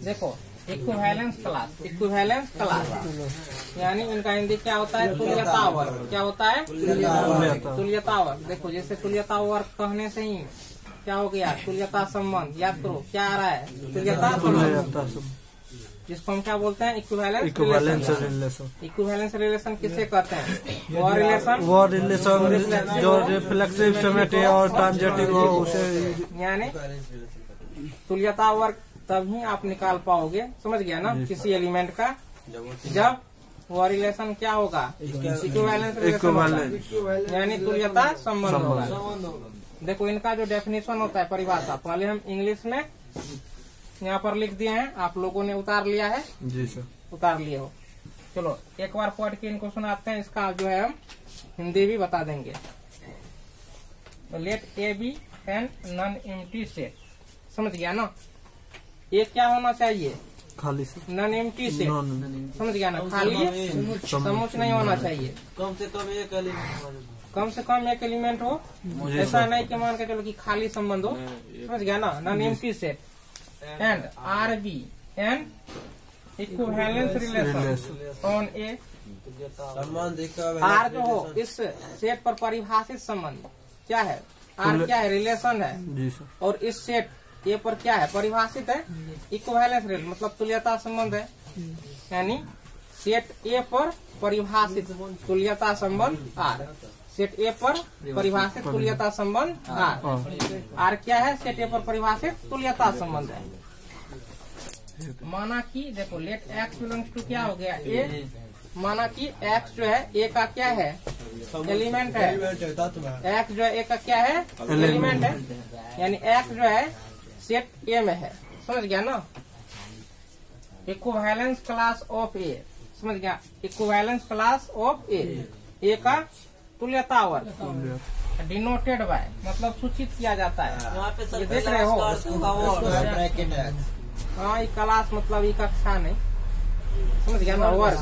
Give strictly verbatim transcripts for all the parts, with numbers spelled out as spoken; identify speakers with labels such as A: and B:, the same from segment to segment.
A: देखो equivalence class, equivalence class यानी इनका हिंदी क्या होता है? तुल्यता वर्ग। क्या होता है? तुल्यता वर्ग। देखो जैसे तुल्यता वर्ग कहने से ही क्या हो गया? तुल्यता संबंध। याद करो क्या आ रहा है? तुल्यता संबंध, जिसको हम क्या बोलते हैं? Equivalence relation. इक्विवेलेंस रिलेशन किसे कहते हैं? वो रिलेशन
B: वो रिलेशन जो रिफ्लेक्सिव सिमेट्री और ट्रांजिटिव हो उसे, यानी
A: तुल्यता वर्ग तभी आप निकाल पाओगे, समझ गया ना, किसी एलिमेंट का, जब वो रिलेशन क्या होगा? इक्विवेलेंस रिलेशन यानी तुल्यता संबंध होगा। देखो इनका जो डेफिनेशन होता है, परिभाषा, पहले हम इंग्लिश में यहाँ पर लिख दिए हैं, आप लोगों ने उतार लिया है?
B: जी सर,
A: उतार लिए हो। चलो एक बार पढ़ के इनको सुनाते हैं, इसका जो है हम हिंदी भी बता देंगे। तो let A be an non empty set, समझ गया ना? ये क्या होना चाहिए?
B: खाली से,
A: नॉन एम्प्टी सेट, समझ गया ना? खाली समुच्चय नहीं होना चाहिए,
C: कम से कम एक एलिमेंट,
A: कम से कम एक एलिमेंट हो। ऐसा नहीं कि मान के चलो कि खाली संबंध हो, समझ गया ना? Non empty set and R be and equivalence relation on A
C: संबंध।
A: आर जो हो इस सेट पर परिभाषित संबंध क्या है? आर क्या है? रिलेशन है।
B: जी सर।
A: और इस सेट ए पर क्या है? परिभाषित है इक्विवेलेंस रिलेशन, मतलब तुल्यता संबंध है। यानी सेट ए पर परिभाषित तुल्यता संबंध आर, सेट ए पर परिभाषित तुल्यता संबंध आर। आर क्या है? सेट ए पर परिभाषित तुल्यता संबंध है। माना कि देखो लेट एक्स बिलोंग्स टू क्या हो गया? ए। माना कि एक्स जो है ए का क्या है? एलिमेंट है। एक्स जो है ए का क्या है? एलिमेंट है। यानी एक्स जो है सेट ए में है, समझ गया ना? इक्विवेलेंस क्लास ऑफ ए, समझ गया? Equivalence class of A, A का तुल्यता वर्ग डिनोटेड बाय, मतलब सूचित किया जाता है। ये देख रहे हो? हाँ, ये क्लास मतलब ये कक्षा नहीं, समझ गया ना? वर्ग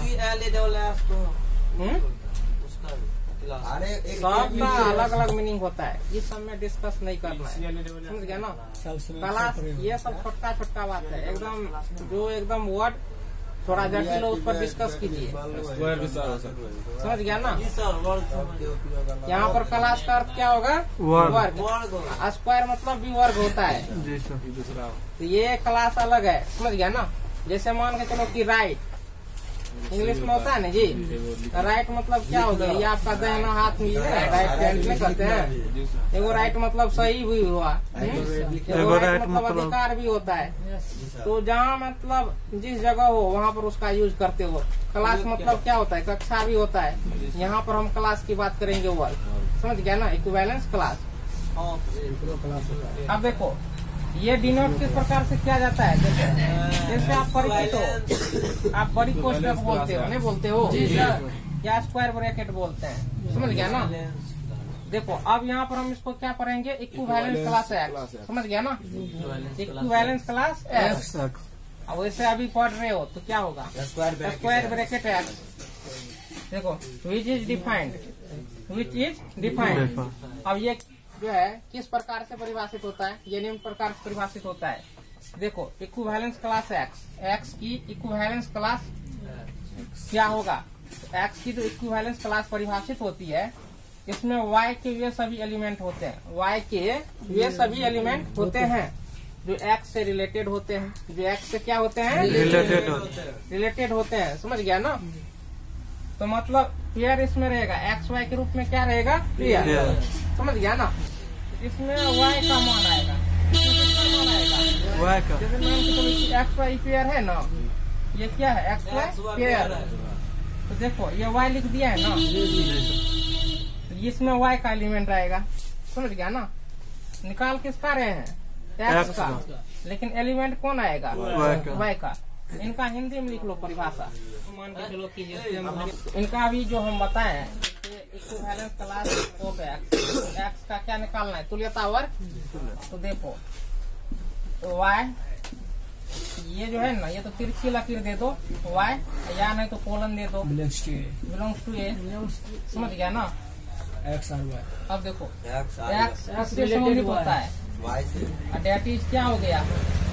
A: सबका अलग अलग मीनिंग होता है, ये सब में डिस्कस नहीं करना है, समझ गया ना? क्लास ये सब छोटा छोटा बात है, एकदम जो एकदम वर्ड थोड़ा जटिल हो उस पर डिस्कस कीजिए, समझ गया ना? यहाँ पर क्लास का अर्थ क्या होगा? वर्ग। स्क्वायर मतलब भी वर्ग होता है।
B: जी सर।
A: तो ये क्लास अलग है, समझ गया ना? जैसे मान के चलो कि राइट इंग्लिश में होता है ना जी, राइट मतलब क्या हो गया? ये आपका दाहिना हाथ में है, राइट हैंड में करते हैं। एगो राइट मतलब सही भी हुआ, एगो राइट मतलब अधिकार भी होता है। तो जहाँ मतलब जिस जगह हो वहाँ पर उसका यूज करते हो। क्लास मतलब क्या होता है? कक्षा भी होता है। यहाँ पर हम क्लास की बात करेंगे, वर्ग, समझ गया ना? Equivalence class. अब देखो ये डिनोट किस प्रकार से किया जाता है? जैसे जैसे आप परिचित हो, आप बड़ी कोष्ठक बोलते हो, नहीं बोलते हो? या स्क्वायर ब्रैकेट बोलते हैं, समझ गया ना? देखो अब यहाँ पर हम इसको क्या पढ़ेंगे? इक्विवेलेंस क्लास एक्स, समझ गया ना? Equivalence class X. अब वैसे अभी पढ़ रहे हो तो क्या होगा? Square bracket X. देखो which is defined, which is defined. अब ये जो है किस प्रकार से परिभाषित होता है? ये निम्न प्रकार से परिभाषित होता है। देखो इक्विवेलेंस क्लास एक्स, एक्स की इक्विवेलेंस क्लास क्या होगा? एक्स की जो इक्विवेलेंस क्लास परिभाषित होती है, इसमें वाई के वे सभी एलिमेंट होते हैं। वाई के वे सभी एलिमेंट होते हैं जो एक्स से रिलेटेड होते हैं, जो एक्स से क्या होते हैं?
B: रिलेटेड होते हैं,
A: रिलेटेड होते हैं, समझ गया ना? तो मतलब पेयर इसमें रहेगा, एक्स वाई के रूप में क्या रहेगा? पेयर, समझ गया ना? इसमें वाई का मान आएगा, मान आएगा
B: वाई का।
A: जैसे मान एक्स वाई पेयर है ना, ये क्या है? X Y pair. तो देखो ये वाई लिख दिया है ना, तो इसमें वाई का एलिमेंट आएगा, समझ गया ना? निकाल किसका रहे हैं? एक्स का, लेकिन एलिमेंट कौन आएगा? वाई का। इनका हिंदी में लिख लो परिभाषा, मान के चलो कि इनका भी जो हम बताए equivalence class of X, X का क्या निकालना है? तुल्यता वर्ग। तो देखो तो वाई ये जो है ना, ये तो तिरछी लकीर दे दो वाई, या नहीं तो कोलन दे दो बिलोंग्स टू ए, समझ गया ना?
C: एक्स और वाई।
A: अब देखो एक्स एक्स से संबंधित होता है, डेट इज क्या हो गया?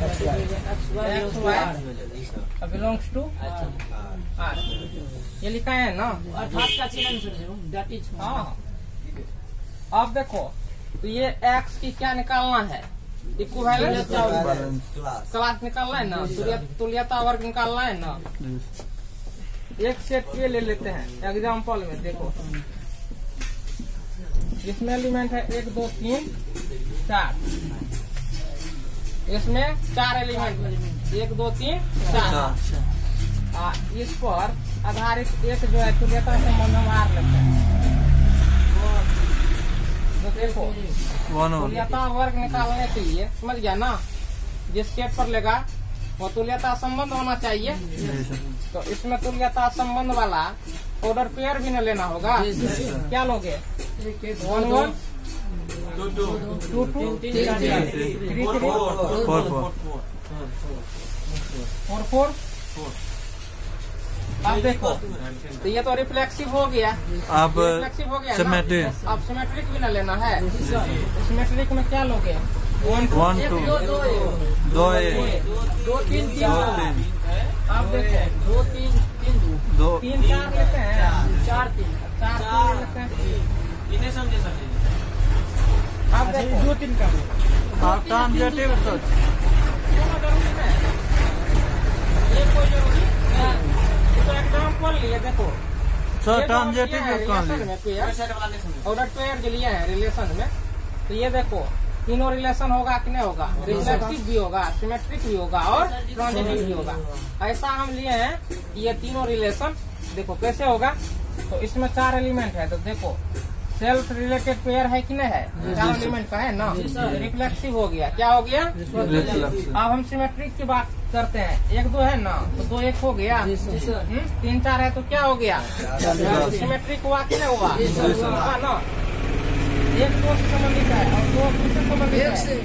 A: X Y belongs to R, ये लिखा है ना।
D: अर्थात का चिन्ह दैट इज।
A: हाँ, अब देखो तो ये एक्स की क्या निकालना है, इक्विवेलेंस क्लास निकालना है ना, तुल्यता वर्ग निकालना है ना। एक सेट ये ले लेते हैं एग्जाम्पल में, देखो इसमें एलिमेंट है एक दो तीन चार, इसमें चार एलिमेंट है एक दो तीन चार। आ, इस पर आधारित एक जो है तुल्यता संबंध हम आर लेते हैं। तो देखो तुल्यता वर्ग निकालने के लिए समझ गया ना, जिस सेट पर लेगा वो तुल्यता संबंध होना चाहिए। तो इसमें तुल्यता संबंध वाला ऑर्डर पेयर भी न लेना होगा। क्या लोगे, one one two two three three
B: four four
A: four four. अब देखो तो ये तो रिफ्लेक्सिव हो गया,
B: अब
A: रिफ्लेक्सिव हो गया
B: सिमेट्रिक,
A: अब सिमेट्रिक भी न लेना है। सिमेट्रिक में क्या लोगे,
B: वन टू दो एक
D: दो तीन तीन
B: दो तीन।
A: अब देखो
D: दो तीन तीन दो
B: दो
A: तीन चार लेते हैं,
D: चार तीन
A: चार तीन लेते हैं।
C: इन्हें समझे समझे
A: अब देखो दो तीन का
B: आप ट्रांजिटिव सोच,
A: जरूरी है ये, कोई जरूरी है। तो एग्जाम्पल लिए देखो
B: सर ट्रांजिटिव कौन
A: ऑर्डर पेयर जो लिए हैं रिलेशन में, तो ये देखो तीनों रिलेशन होगा कि नहीं होगा, रिफ्लेक्सिव भी होगा, सिमेट्रिक भी होगा और ट्रांजिटिव भी होगा। ऐसा हम लिए हैं ये तीनों रिलेशन। देखो कैसे होगा, तो इसमें चार एलिमेंट है, तो देखो सेल्फ रिलेटेड पेयर है कि नहीं है, चार एलिमेंट का है ना, रिफ्लेक्सिव हो गया। क्या हो गया, अब हम सिमेट्रिक की बात करते हैं। एक दो है ना, तो दो एक हो गया। हम्म, तीन चार है तो क्या हो गया, सिमेट्रिक हुआ कि नहीं हुआ, हुआ ना। एक दो से संबंधित है और दो किससे संबंधित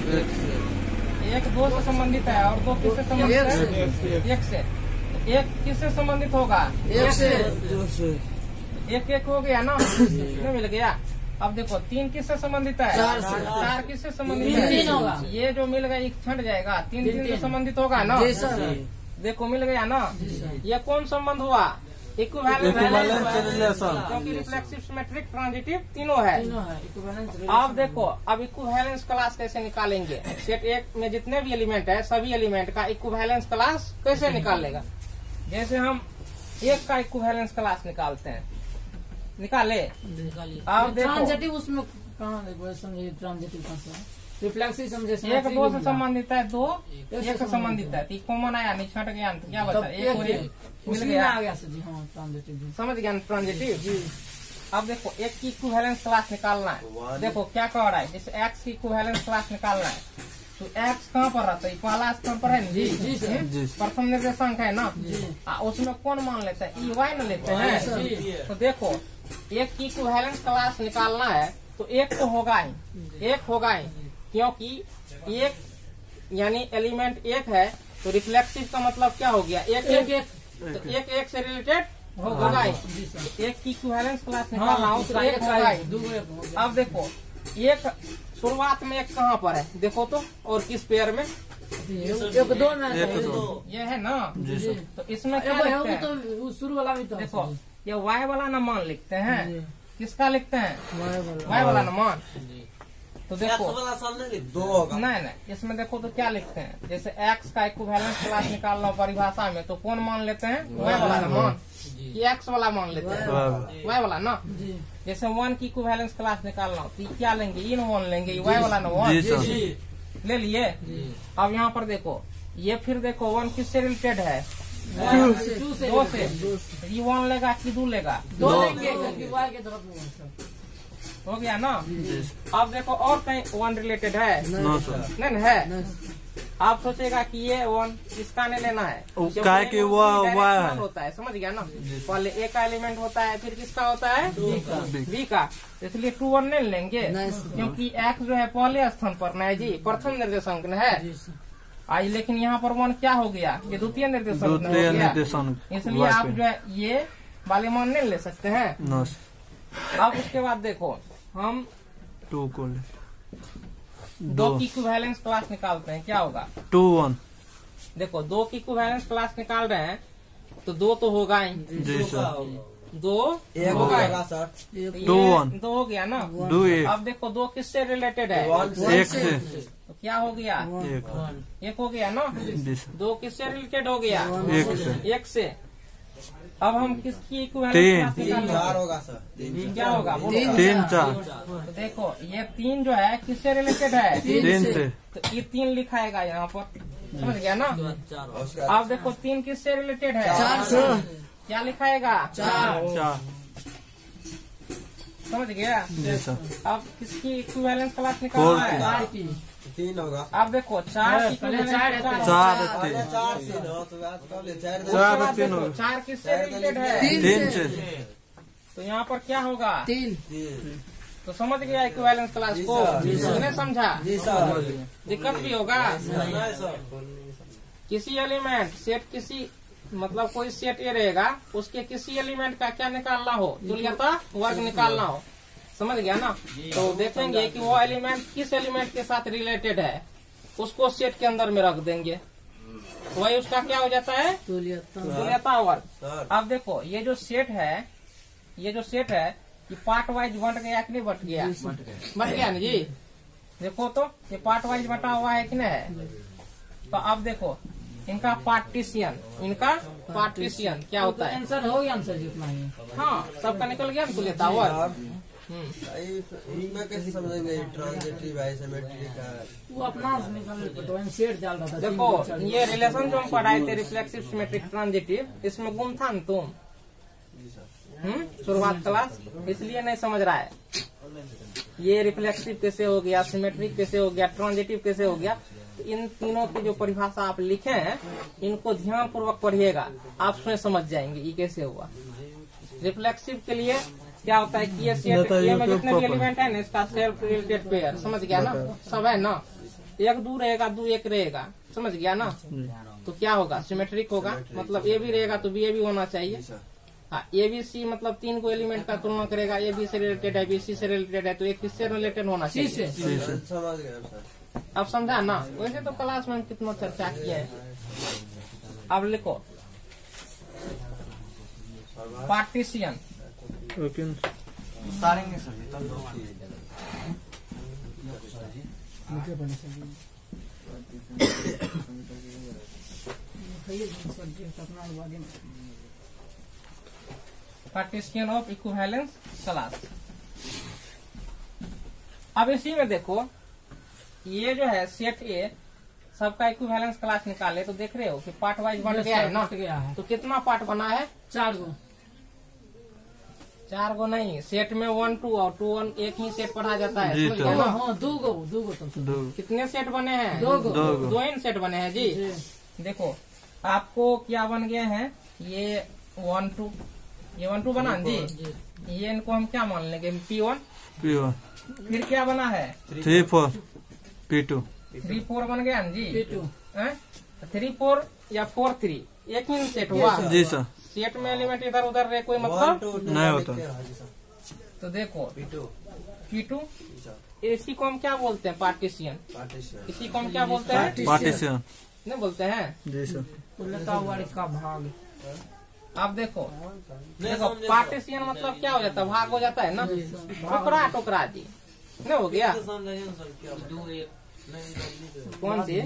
A: है, एक दो से संबंधित है और दो किससे संबंधित है, एक से। एक किससे संबंधित होगा,
D: एक से।
A: एक एक हो गया ना, कितने मिल गया। अब देखो तीन किससे संबंधित है,
D: चार से।
A: चार किससे संबंधित
D: तीन
A: है,
D: तीन होगा।
A: ये जो मिल गया एक छंट जाएगा, तीन
D: तीन
A: तीन से
D: तीन।
A: संबंधित होगा ना।
D: जी सर।
A: देखो मिल गया ना, ये कौन संबंध हुआ,
B: Equivalence relation।
A: क्योंकि रिफ्लेक्सिव सिमेट्रिक ट्रांजिटिव तीनों है।
D: तीनों है इक्विवेलेंस।
A: अब देखो अब इक्विवेलेंस क्लास कैसे निकालेंगे, सेट एक में जितने भी एलिमेंट है सभी एलिमेंट का इक्विवेलेंस क्लास कैसे निकालेगा। जैसे हम एक का इक्विवेलेंस क्लास निकालते हैं, निकाले। आप देखो
D: ट्रांजिटिव उसमें कहाँ देखो समझे, ट्रांजिटिव कहाँ से रिफ्लेक्सिव समझे,
A: एक दो से संबंधित है, दो एक से संबंधित है, तो कॉमन आया नहीं, छट गया तो क्या बचा, एक और एक मिल गया,
D: आ गया सर जी। हाँ ट्रांजिटिव
A: समझ गया ट्रांजिटिव। अब देखो एक की इक्विवेलेंस क्लास निकालना है। देखो क्या कह रहा है, जैसे एक्स की इक्विवेलेंस क्लास निकालना है, तो एक्स कहाँ पर रहता है, पहला स्थान पर है ना जी,
D: जी सर।
A: हम्म? प्रथम निर्देशांक है ना, आ, उसमें कौन मान लेते हैं, ई वाई न लेते हैं। तो देखो एक की इक्विवेलेंस क्लास निकालना है तो एक तो होगा ही, एक होगा ही, क्योंकि एक यानी एलिमेंट एक है, तो रिफ्लेक्सिव का मतलब क्या हो गया, एक एक, एक तो एक एक से रिलेटेड होगा ही। एक की इक्विवेलेंस क्लास निकालना हो तो एक होगा ही। अब देखो एक शुरुआत में एक कहाँ पर है, देखो तो, और किस पेयर में,
D: एक दो में
B: एक दो।
A: ये है ना।
B: जी सर।
A: तो इसमें क्या
D: एक
A: लिखते हैं,
D: तो शुरू वाला भी तो
A: देखो ये वाई वाला न मान लिखते हैं, किसका लिखते हैं,
D: वाई वाला।
A: वाई वाला न मान। तो देखो
C: वाला सामने लिख दो होगा।
A: नहीं नहीं, इसमें देखो तो क्या लिखते हैं, जैसे एक्स का इक्विवेलेंस क्लास निकालना परिभाषा में, तो कौन मान लेते हैं, वाई वाला न मान, कि एक्स वाला मान लेते हैं, वाई वाला ना।
D: जी
A: जैसे वन की इक्विवेलेंस क्लास निकालना हो तो क्या लेंगे, इन वन लेंगे, वाई वाला न वन
B: जी सर।
A: ले लिए। अब यहाँ पर देखो ये फिर देखो वन किससे रिलेटेड है,
D: टू से
A: दो से, ये वन लेगा कि दो लेगा,
D: दो
B: दो।
D: लेंगे क्योंकि वाई के तरफ में है सर।
A: हो गया ना। अब देखो और कहीं वन रिलेटेड है,
B: नो सर।
A: नहीं है। आप सोचेगा कि ये वन इसका नहीं लेना है,
B: वो
A: क्योंकि
B: क्या है कि वो
A: डायरेक्शनल
B: वाई है।
A: होता है, समझ गया ना। पहले ए का एलिमेंट होता है, फिर किसका होता है, बी का, इसलिए टू वन नहीं लेंगे, क्योंकि एक्स जो है पहले स्थान पर नहीं जी, प्रथम निर्देशांक में है। आई लेकिन यहाँ पर वन क्या हो गया, ये द्वितीय निर्देशांक में हो
B: द्वितीय
A: गया,
B: निर्देशांक
A: इसलिए आप जो है ये वाले मान नहीं ले सकते हैं।
B: No sir.
A: अब उसके बाद देखो हम
B: टू को ले
A: दो की इक्विवेलेंस क्लास निकालते हैं, क्या होगा,
B: टू वन
A: देखो दो की इक्विवेलेंस क्लास निकाल रहे हैं तो दो तो होगा ही,
B: जी सर।
A: दो
C: एक
A: होगा ही।
C: होगा सर।
A: तो ये
B: दो वन।
A: दो हो गया ना।
B: दो एक।
A: अब देखो दो किससे रिलेटेड है?
C: वन से।
B: एक से।
A: तो क्या हो गया?
B: एक।
A: एक हो गया ना।
B: जी सर।
A: दो किससे रिलेटेड हो गया?
B: एक से।
A: एक से। अब हम किसकी इक्विवेलेंस
B: तीन।
A: क्लास
C: तीन
A: निकाल
C: चार
A: रहे
C: होगा सर। तीन
A: हैं? क्या होगा? बोलो।
B: तीन चार।
A: तो देखो ये तीन जो है किससे रिलेटेड है?
B: तीन से।
A: तो ये तीन लिखाएगा यहाँ पर, समझ गया ना।
C: और उसका
A: अब देखो तीन किससे रिलेटेड है?
C: चार
D: से।
A: क्या लिखाएगा?
D: चार।
B: चार।
A: समझ गया।
B: जी सर।
A: अब किसकी इक्विवेलेंस क्लास निकालना है?
D: चार की।
C: तीन होगा।
A: अब देखो चार की
D: पहले
A: equivalence
D: चार
A: कितना
D: है,
A: होगा?
B: चार
C: पहले
B: तीन।
C: चार से ना तो आज कब ले चार दे-
B: चार
A: उसके बाद
B: तीन
A: देखो,
B: होगा।
A: चार किससे रिलेटेड है?
B: तीन से।
A: तो यहाँ पर क्या होगा?
D: तीन।
C: तीन।
A: तो समझ गया इक्विवेलेंस क्लास को?
C: जी सर।
A: तुमने समझा?
C: जी सर।
A: दिक्कत भी होगा।
C: नहीं सर।
A: किसी एलिमेंट सेट किसी मतलब कोई सेट ए रहेगा, उसके किसी एलिमेंट का क्या निकालना हो? तुल्यता वर्ग निकालना हो, समझ गया ना। तो देखेंगे कि वो एलिमेंट किस एलिमेंट के साथ रिलेटेड है, उसको सेट के अंदर में रख देंगे, वही उसका क्या हो जाता है?
D: तुल्यता।
A: तुल्यता वर्ग।
C: सर
A: अब देखो ये जो सेट है, ये जो सेट है ये पार्ट वाइज बंट गया कि नहीं बंट गया? बंट गया ना जी। देखो तो ये पार्ट वाइज बटा हुआ है कि नहीं है? तो अब देखो इनका पार्टीशियन, इनका पार्टीशियन क्या होता है?
D: आंसर हो गया आंसर जितना ही।
A: हाँ सबका निकल गया ना तुल्यता वर्ग।
C: अब
A: हम्म।
C: इसमें कैसे समझेंगे ट्रांजिटिव आइसोमेट्रिक है?
D: वो अपना से निकाल तो हम सेट डाल रहा था।
A: देखो ये रिलेशन जो हम पढ़ाए थे रिफ्लेक्सिव सिमेट्रिक ट्रांजिटिव, इसमें गुम था ना तुम हम्म शुरुआत क्लास, इसलिए नहीं समझ रहा है। ये रिफ्लेक्सिव कैसे हो गया, सिमेट्रिक कैसे हो गया, ट्रांजिटिव कैसे हो गया, तो इन तीनों की जो परिभाषा आप लिखे हैं इनको ध्यान पूर्वक पढ़िएगा, आप स्वयं समझ जाएंगे ये कैसे हुआ। रिफ्लेक्सिव के लिए क्या होता है कि ये सेट ये में जितने भी एलिमेंट है ना इसका सेल्फ रिलेटेड पेयर, समझ गया ना, सब है ना, एक दो रहेगा दो एक रहेगा, समझ गया ना। तो क्या होगा? सिमेट्रिक होगा, मतलब ए भी रहेगा तो बी ए भी होना चाहिए। हाँ ए बी सी मतलब तीन को एलिमेंट का तुलना करेगा, ए बी से रिलेटेड है, बी सी से रिलेटेड है, तो एक किससे रिलेटेड होना
D: सी
A: चाहिए?
D: से।
C: समझ गए सर।
A: अब समझा ना। वैसे तो क्लास में हम कितना चर्चा किया है। अब लिखो पार्टीशियन।
C: सारेंगे सर ये तब दो
A: पार्टीशियन ऑफ इक्विवेलेंस क्लास। अब इसी में देखो ये जो है सेट ए सबका इक्विवेलेंस क्लास निकाले तो देख रहे हो कि पार्ट वाइज बन गया है ना।
D: कट गया है।
A: तो कितना पार्ट बना है?
D: चार गो।
A: चार गो नहीं, सेट में वन टू और टू वन एक ही सेट पढ़ा जाता है,
B: जी
A: समझ
B: सर।
A: गए ना?
D: हाँ दो गो दो गो तब से।
B: दो।
A: कितने सेट बने हैं?
D: दो गो।
B: दो गो।
A: दो इन सेट बने हैं जी। देखो आपको क्या बन गए हैं, ये वन टू, ये वन टू बना जी, ये इनको हम क्या मान लेंगे? P one.
B: P one.
A: फिर क्या बना है?
B: Three four P two.
A: Three four बन गया ना जी।
D: P two.
A: हैं? थ्री फोर या फोर थ्री एक ही सेट हुआ।
B: जी सर।
A: सेट में एलिमेंट इधर उधर रहे कोई
C: वन
A: मतलब
C: टू
B: नहीं होता।
A: तो देखो
C: पी टू
A: पी टू, इसी को हम क्या बोलते हैं? पार्टीशियन।
C: पार्टीशन।
A: इसी को हम क्या बोलते हैं?
B: पार्टीशन।
A: नहीं बोलते हैं।
B: जी सर।
D: तुल्यता वर्ग का भाग।
A: अब देखो देखो पार्टीशियन मतलब क्या हो जाता है? भाग हो जाता है ना, टुकड़ा टुकड़ा जी, नहीं हो गया? कौन सी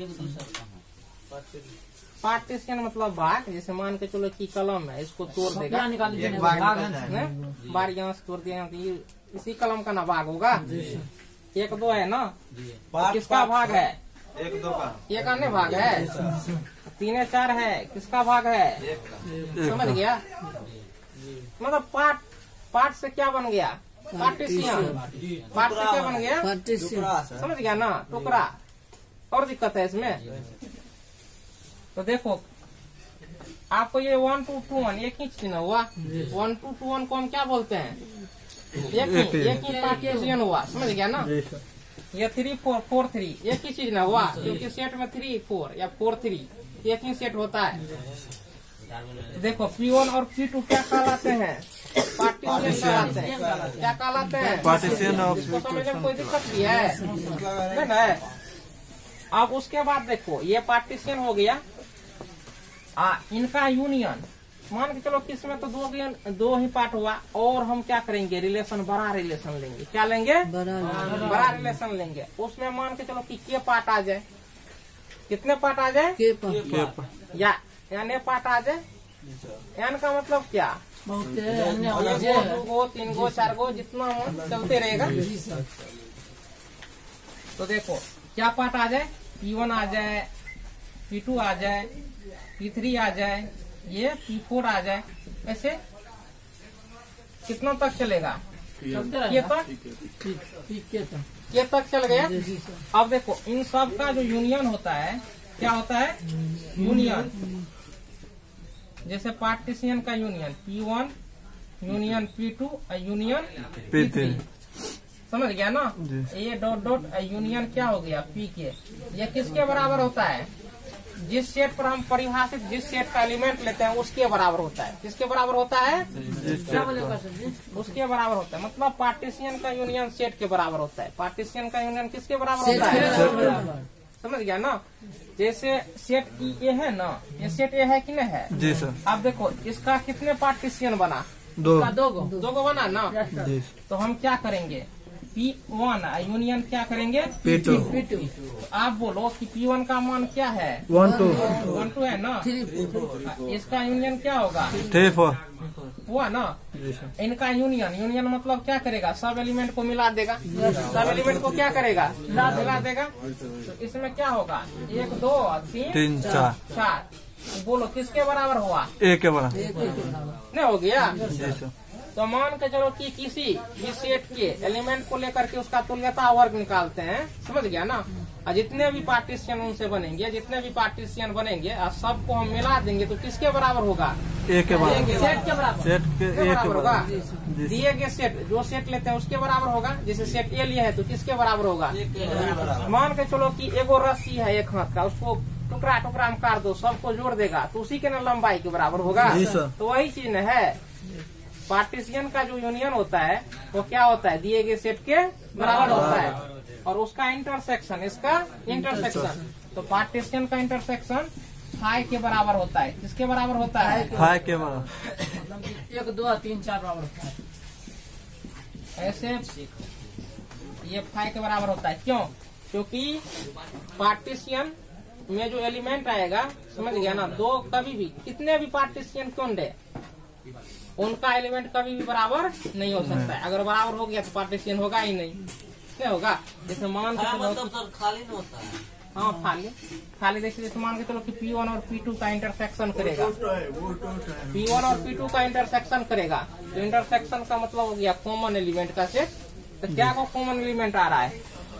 A: पार्टीशियन मतलब भाग? जैसे मान के चलो कि कलम है, इसको तोड़ देगा,
D: क्या निकाल
C: एक
D: दीजिए?
C: भाग
D: भाग
C: निकल
D: है।
C: जाएगा।
A: बार यहाँ से तोड़ दिया तो ये इसी कलम का ना भाग होगा। एक दो है ना,
C: पार्ट-
A: किसका
C: पार्ट-
A: भाग है?
C: एक दो का
A: एक अन्य भाग है। तीन चार है, किसका भाग है? समझ गया? मतलब पार्ट पार्ट से क्या बन गया? पार्टीशियन। पार्ट से क्या बन गया?
C: टुकड़ा सर।
A: समझ गया ना, टुकड़ा। और दिक्कत है इसमें। तो देखो आपको ये वन टू टू वन एक ही चीज हुआ। वन टू टू वन को हम क्या बोलते हैं? एक ही एक ही पार्टीशियन हुआ, समझ गया ना।
B: जी सर।
A: ये थ्री फोर फोर थ्री एक ही चीज ना हुआ, क्योंकि सेट में थ्री फोर या फोर थ्री एक ही सेट होता है। देखो पी वन और पी टू क्या कहलाते हैं? पार्टीशियन कहलाते हैं। क्या कहलाते हैं?
B: पार्टीशन ऑफ
A: इसको समझने में कोई दिक्कत भी है? नहीं ना? अब उसके बाद देखो ये पार्टीशन हो गया, आ, इनका यूनियन मान के चलो किसमें तो दो दो ही पार्ट हुआ, और हम क्या करेंगे रिलेशन बड़ा रिलेशन लेंगे, क्या लेंगे बड़ा रिलेशन लेंगे। उसमें मान के चलो कि के पार्ट आ जाए, कितने पार्ट आ जाए
D: के पार्ट
A: या एन ए पार्ट आ जाए। एन का मतलब क्या,
D: बहुत
A: एक गो दो गो तीन गो चार गो जितना हो चलते रहेगा। तो देखो क्या पार्ट आ जाए, पी वन आ जाए, पी टू आ जाए, पी थ्री आ जाए, ये पी फोर आ जाए, ऐसे कितना तक चलेगा, ये तक ये तक चल गया। अब देखो इन सब का जो यूनियन होता है क्या होता है, यूनियन। जैसे पार्टीशन का union P one union P two union P three, समझ गया ना। ये डॉट डॉट यूनियन क्या हो गया पी के, ये किसके बराबर होता है, जिस सेट पर हम परिभाषित जिस सेट का एलिमेंट लेते हैं उसके बराबर होता है। किसके बराबर होता है, उसके बराबर होता है। मतलब पार्टीशन का यूनियन सेट के बराबर होता है। पार्टीशन का यूनियन किसके बराबर होता है, समझ गया ना। जैसे सेट ए है ना, ये सेट ए है कि नहीं है
B: जी सर।
A: अब देखो इसका कितने पार्टीशन बना,
B: दो
A: दो गो दो गो बना ना। तो हम क्या करेंगे, पी वन यूनियन क्या करेंगे
B: पी टू।
A: आप बोलो कि पी वन का मान क्या है,
B: वन टू
A: वन टू है ना। इसका यूनियन क्या होगा,
B: थ्री फोर
A: हुआ ना। इनका यूनियन यूनियन मतलब क्या करेगा, सब एलिमेंट को मिला देगा, सब एलिमेंट को क्या करेगा मिला देगा। तो इसमें क्या होगा, एक दो तीन
B: तीन चार
A: चार, बोलो किसके बराबर हुआ,
B: एक के बराबर
A: नहीं हो गया।
B: जी सर।
A: तो मान के चलो कि किसी भी सेट के एलिमेंट को लेकर के उसका तुल्यता वर्ग निकालते हैं, समझ गया ना। और जितने भी पार्टीशन उनसे बनेंगे, जितने भी पार्टीशन बनेंगे और सबको हम मिला देंगे तो किसके बराबर होगा,
B: एक के बराबर,
A: सेट के बराबर,
B: सेट के एक के
A: बराबर होगा।
B: बराबर।
A: दिए गए सेट जो सेट लेते हैं उसके बराबर होगा। जैसे सेट ए लिया है तो किसके बराबर होगा, मान के चलो कि एगो रस्सी है एक हाथ का, उसको टुकड़ा टुकड़ा में काट दो, सबको जोड़ देगा तो उसी के न लंबाई के बराबर होगा। तो वही चीज न है, पार्टीशन का जो यूनियन होता है वो क्या होता है, दिए गए सेट के बराबर होता है। और उसका इंटरसेक्शन, इसका इंटरसेक्शन, तो पार्टीशन का इंटरसेक्शन फाइव के बराबर होता है। किसके बराबर होता है,
B: फाइव के बराबर।
D: मतलब एक दो तीन चार बराबर होता है।
A: ऐसे ये फाइव के बराबर होता है। क्यों, क्योंकि पार्टीशन में जो एलिमेंट आएगा, समझ गया ना, दो कभी भी कितने भी पार्टीशन क्यों दे, उनका एलिमेंट कभी भी बराबर नहीं हो सकता है। अगर बराबर हो गया तो पार्टीशन होगा ही नहीं, क्या होगा। जैसे मान के
C: मतलब सर खाली नहीं होता है,
A: हाँ खाली खाली देखिए, जैसे मान के चलो कि पी वन और पी टू का इंटरसेक्शन करेगा, पी वन और पी टू का इंटरसेक्शन करेगा तो इंटरसेक्शन का मतलब हो गया कॉमन एलिमेंट का सेट। तो क्या को कॉमन एलिमेंट आ रहा है,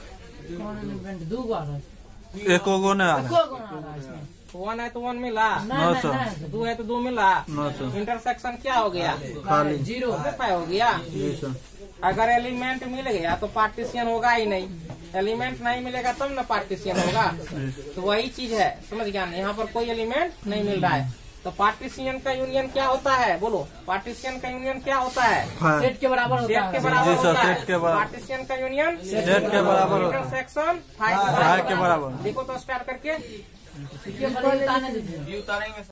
D: दो गो आ रहा है,
B: एक को नहीं आ रहा,
D: दो गो आ रहा है इसमें।
A: वन है तो वन मिला,
B: नो सर,
A: दो है तो दो मिला,
B: नो सर,
A: इंटरसेक्शन क्या हो गया,
B: खाली
D: जीरो
A: हो गया।
B: जी सर।
A: अगर एलिमेंट मिल गया तो पार्टीशन होगा ही नहीं, एलिमेंट नहीं मिलेगा तब ना पार्टीशन होगा। तो वही चीज है, समझ गया ना। यहाँ पर कोई एलिमेंट नहीं मिल रहा है तो पार्टीशन का यूनियन क्या होता है, बोलो पार्टीशन का यूनियन क्या होता है,
D: सेट के बराबर होता
A: सेट के
D: है।
A: बराबर
B: जी सर,
A: होता है।
B: सेट के बराबर।
A: पार्टीशन का यूनियन
B: सेट के बराबर होता है।
A: इंटरसेक्शन फाइव
B: फाइव के बराबर।
A: देखो तो स्टार्ट करके
D: ये बताने दीजिए।